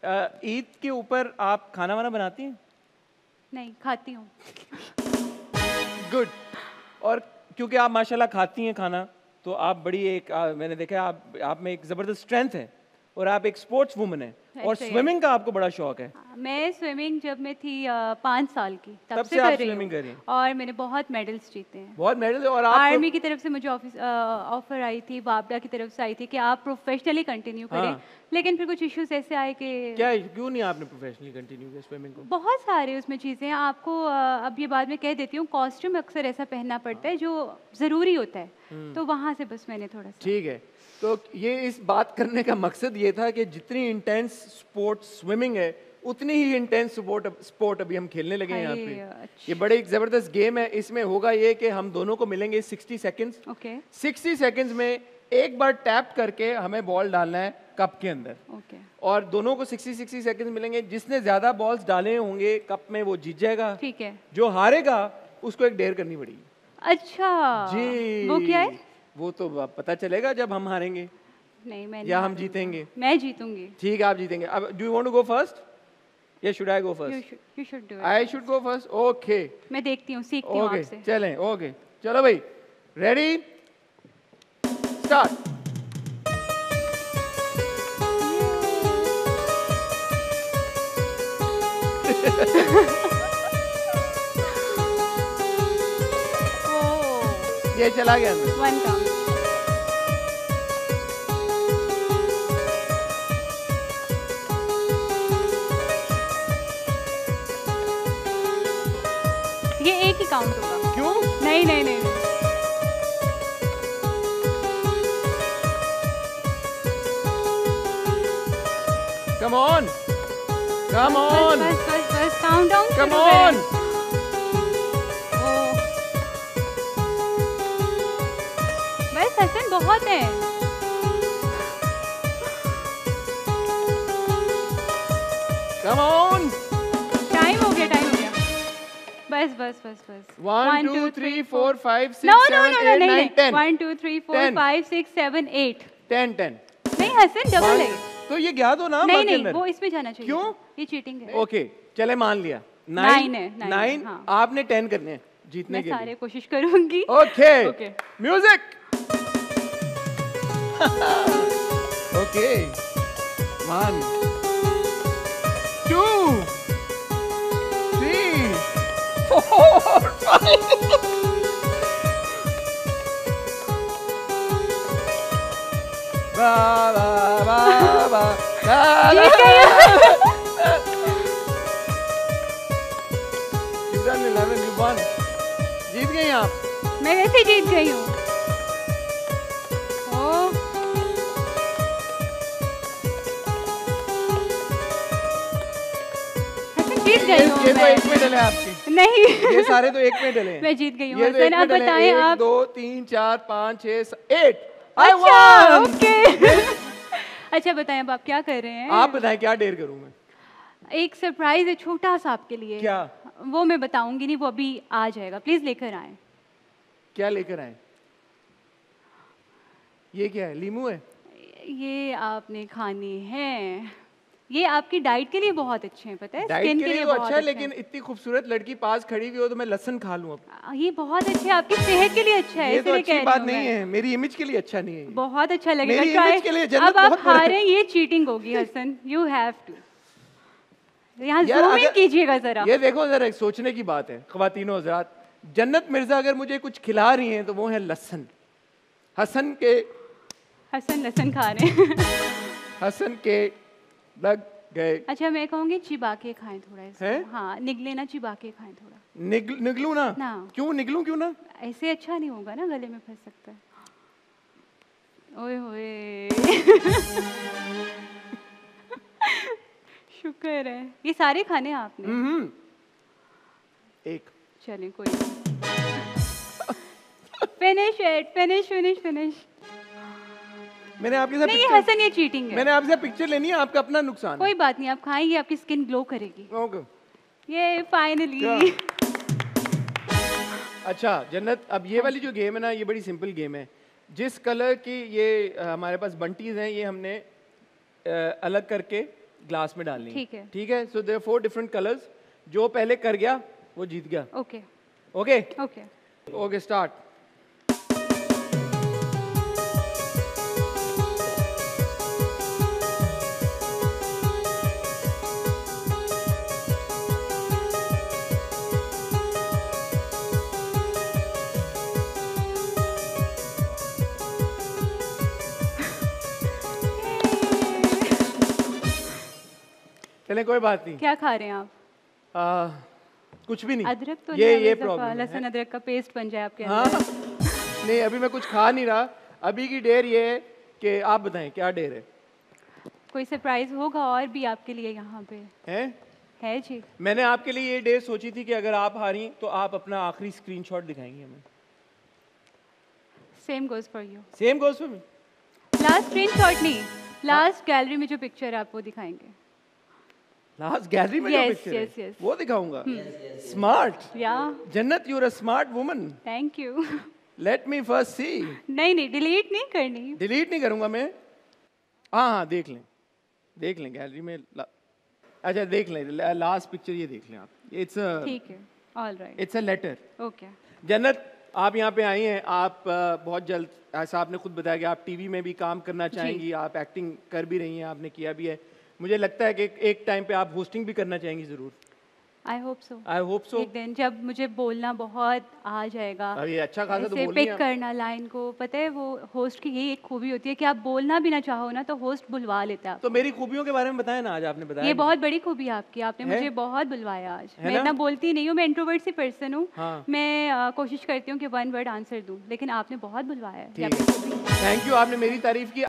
ईद के ऊपर आप खाना वाना बनाती हैं? नहीं, खाती हूँ। गुड। और क्योंकि आप माशाल्लाह खाती हैं खाना, तो आप बड़ी एक मैंने देखा आप में एक ज़बरदस्त स्ट्रेंथ है और आप एक स्पोर्ट्स वुमन है और स्विमिंग का आपको बड़ा शौक है। मैं स्विमिंग जब मैं थी 5 साल की तब से आप कर रही स्विमिंग कर रही हैं और मैंने बहुत मेडल्स जीते हैं। बहुत मेडल। और आप आर्मी की तरफ से मुझे ऑफर आई थी, वापडा की तरफ से आई थी कि आप प्रोफेशनली कंटिन्यू करें। हाँ। लेकिन फिर कुछ इश्यूज ऐसे आए कि क्या क्यों नहीं आपने प्रोफेशनली कंटिन्यू किया स्विमिंग को? बहुत सारे उसमें चीज़ें हैं। आपको अब ये बाद में कह देती हूँ, कॉस्ट्यूम अक्सर ऐसा पहनना पड़ता है जो ज़रूरी होता है, तो वहाँ से बस मैंने थोड़ा सा। ठीक है, तो ये इस बात करने का मकसद ये था कि जितनी इंटेंस स्पोर्ट स्विमिंग है उतनी ही इंटेंस स्पोर्ट अभी हम खेलने लगे हैं यहाँ पे। अच्छा। ये बड़े एक जबरदस्त गेम है। इसमें होगा ये कि हम दोनों को मिलेंगे 60 सेकंड्स। ओके 60 सेकंड्स में एक बार टैप करके हमें बॉल डालना है कप के अंदर। ओके और दोनों को 60 सेकंड्स मिलेंगे। जिसने ज्यादा बॉल्स डाले होंगे कप में वो जीत जाएगा। ठीक है। जो हारेगा उसको एक डेयर करनी पड़ेगी। अच्छा जी, वो क्या है? वो तो पता चलेगा जब हम हारेंगे नहीं मैं या हम जीतेंगे। मैं जीतूंगी। ठीक है, आप जीतेंगे। अब do you want to go first या should I go first? You should do it. I should go first. Okay मैं देखती हूँ, सीखती हूँ ओके आपसे। चलें। ओके चलो भाई, रेडी स्टार्ट। ये चला गया अंदर। One count. ये एक ही काउंट होगा। क्यों? नहीं नहीं नहीं, नहीं। कम ऑन कम ऑन बस बस बस काउंट डाउन कम ऑन। बस हसन बहुत है। Come on. टाइम हो गया, टाइम हो गया। बस बस बस बस 1 2 3 4 5 6 नो 7 नो नो 8 नहीं 9 10 1 2 3 4 5 6 7 8 10 10। नहीं हसन डबल है। तो ये गया तो ना नहीं बाकी नहीं अंदर। वो इसमें जाना चाहिए। क्यों? ये चीटिंग है। ओके चले मान लिया। 9 है, 9 हाँ। आपने 10 करने हैं जीतने मैं के सारे लिए। कोशिश करूंगी। Okay okay. म्यूजिक। ओके 1 2 3 4 5 बा बा बा बा जीत गई। जीत गई आप। मैं वैसे जीत गई हूँ। ओ हसन जीत गई हूँ ये तो मैं। एक में डले आपके। नहीं ये सारे तो एक में डले हैं। मैं जीत गई हूँ ये तो हसन। एक में अब डले हैं। बताएं 1 आप। 2 3 4 5 6 8 I अच्छा won! ओके। अच्छा बताएं अब आप क्या कर रहे हैं? आप बताएं क्या डेयर करूं मैं? एक सरप्राइज है छोटा सा आपके लिए। क्या? वो मैं बताऊंगी नहीं, वो अभी आ जाएगा। प्लीज लेकर आए। क्या लेकर आए? ये क्या है? लीमू है? ये आपने खाने हैं। ये आपकी डाइट के लिए बहुत अच्छे हैं, पता है? डाइट स्किन के लिए तो बहुत अच्छा है, अच्छे लेकिन इतनी खूबसूरत लड़की पास खड़ी हुई हो तो मैं लहसुन खा लूं अब। हैं। ये बहुत अच्छे हैं, आपकी सेहत के लिए अच्छा है। ये तो इसलिए अच्छी कह रही बात हूँ नहीं मैं। है, मेरी इमेज के लिए अच्छा नहीं है ये। बहुत अच्छा लगेगा। मेरी Try- इमेज के लिए जन्नत अब आप बहुत बड़ा है। हारे, ये चीटिंग होगी हसन। यू हैव टू यहाँ यार, जूम इन अगर- कीजिएगा जरा। ये देखो जरा, एक सोचने की बात है ख्वातीनो हज़रात। जन्नत मिर्जा अगर मुझे कुछ खिला रही हैं तो वो है लहसुन। हसन के हसन लहसन खा रहे हैं। हसन के लग गए। अच्छा मैं कहूँगी चिबा के खाएं थोड़ा इसको। हैं? हाँ निगले ना, चिबा के खाएं थोड़ा। निगलू ना? ना। क्यों निगलू क्यों ना? ऐसे अच्छा नहीं होगा ना, गले में फंस सकता है। ओए होए। शुक्र है। ये सारे खाने आपने? एक चलें कोई finish it, finish finish finish. मैंने आपके साथ नहीं ये पिक्चर- हसन, ये चीटिंग है। मैंने आपके साथ पिक्चर लेनी है, आपका अपना नुकसान कोई बात नहीं, आप खाएंगे, आपकी स्किन ग्लो करेगी। ओके। ये फाइनली। अच्छा जन्नत, अब ये वाली जो गेम है ना, ये बड़ी सिंपल गेम है। जिस कलर की ये हमारे पास बंटीज हैं, ये हमने अलग करके ग्लास में डालनी है। ठीक है। ठीक है, सो देयर 4 डिफरेंट कलर्स। जो पहले कर गया वो जीत गया। Okay okay okay. Okay, start. चले, कोई बात नहीं। क्या खा रहे हैं आप? कुछ भी नहीं। अदरक तो ये नहीं, प्रॉब्लम लहसुन अदरक का पेस्ट बन जाए आपके हाँ अंदर। नहीं, अभी मैं कुछ खा नहीं रहा। अभी की डेयर ये है कि आप बताएं क्या डेयर है। कोई सरप्राइज होगा और भी आपके लिए यहाँ पे? है जी। मैंने आपके लिए ये डेयर सोची थी कि अगर आप हारी तो आप अपना आखिरी स्क्रीनशॉट दिखाएंगे हमें। Same goes for you. Same goes for me. Last screenshot नहीं, लास्ट गैलरी में जो पिक्चर है आप वो दिखाएंगे। लास्ट गैलरी में Yes, जो पिक्चर yes, है yes. वो दिखाऊंगा। स्मार्ट। या Jannat, you are a smart woman. Thank you. Let me first see. नहीं डिलीट नहीं करनी। डिलीट नहीं करूंगा मैं। हाँ, देख लें गैलरी में अच्छा देख लें, लास्ट पिक्चर ये देख लें आप। इट्स ठीक है, all right. It's a letter. Okay. Jannat, आप यहाँ पे आई हैं, आप बहुत जल्द, ऐसा आपने खुद बताया कि आप टीवी में भी काम करना चाहेंगी, आप एक्टिंग कर भी रही हैं, आपने किया भी है। मुझे लगता है कि एक टाइम पे आप होस्टिंग भी करना चाहेंगी ज़रूर। I hope so. I hope so. एक दिन जब मुझे बोलना बहुत आ जाएगा, ये अच्छा खासा तो बोल रही पिक हैं आप। करना लाइन को, पता है वो होस्ट की यही एक खूबी होती है कि आप बोलना भी ना चाहो ना तो होस्ट बुलवा लेता है। तो मेरी खूबियों के बारे में बताया ना, आज आपने बताया ये नहीं। बहुत बड़ी खूबी है आपकी, आपने है? मुझे बहुत बुलवाया आज। है मैं ना? इतना बोलती नहीं हूँ, मैं इंट्रोवर्ट सी पर्सन हूँ। हाँ। मैं कोशिश करती हूँ कि 1 वर्ड आंसर दूँ, लेकिन आपने बहुत बुलवाया है। थैंक यू, आपने मेरी तारीफ की।